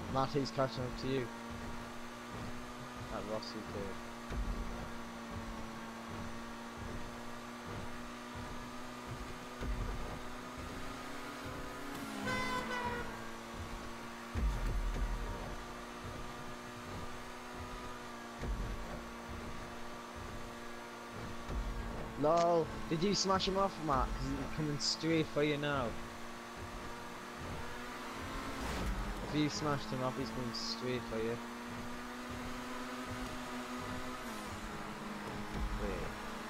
Matt, he's catching up to you. At Rossi too. Lol, did you smash him off, Matt? Because he's coming straight for you now. If you smashed him off, he's coming straight for you. Wait.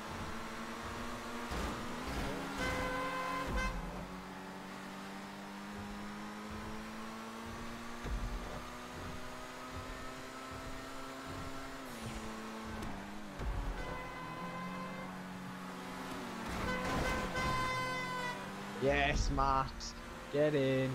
Yes, Matt, get in.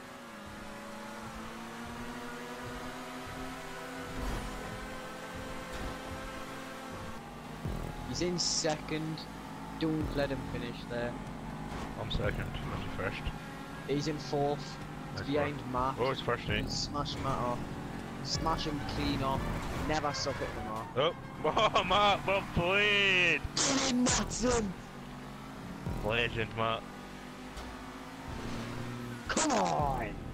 He's in second. Don't let him finish there. I'm second, not first. He's in fourth. He's Nice behind work. Matt. Oh, it's first, eh? Smash Matt off. Smash him clean off. Never suck at him off. Oh, Matt, well played! Get in, Matson! Legend, Matt. Come on!